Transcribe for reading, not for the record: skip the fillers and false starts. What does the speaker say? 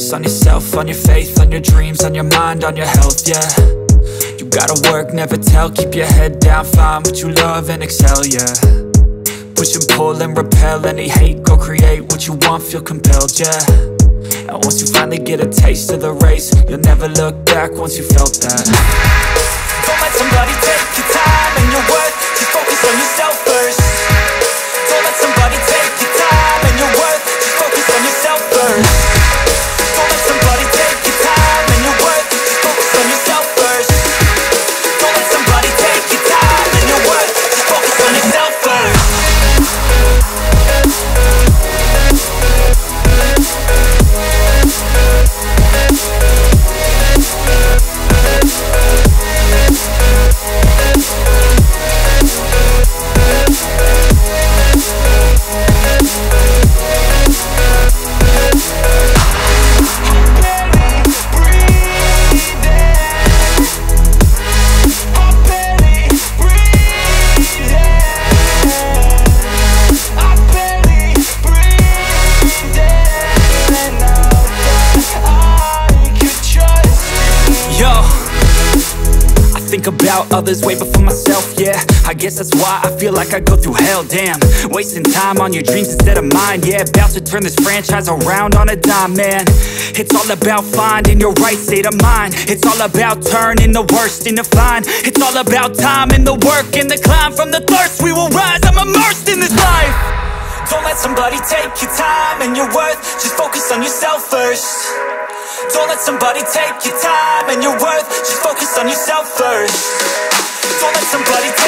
focus on yourself, on your faith, on your dreams, on your mind, on your health, yeah. You gotta work, never tell, keep your head down, find what you love and excel, yeah. Push and pull and repel any hate, go create what you want, feel compelled, yeah. And once you finally get a taste of the race, you'll never look back once you felt that. Don't let somebody take your time and your worth, just focus on yourself first. Don't let somebody take your time and your worth, just focus on yourself first. Don't let somebody take your time and your worth, just focus on yourself first. Don't let somebody take your time and your worth, just focus on yourself first. Think about others way before myself, yeah. I guess that's why I feel like I go through hell, damn. Wasting time on your dreams instead of mine, yeah. About to turn this franchise around on a dime, man. It's all about finding your right state of mind. It's all about turning the worst into fine. It's all about time and the work and the climb. From the thirst we will rise, I'm immersed in this life. Don't let somebody take your time and your worth, just focus on yourself first. Don't let somebody take your time and your worth, just focus on yourself first. Don't let somebody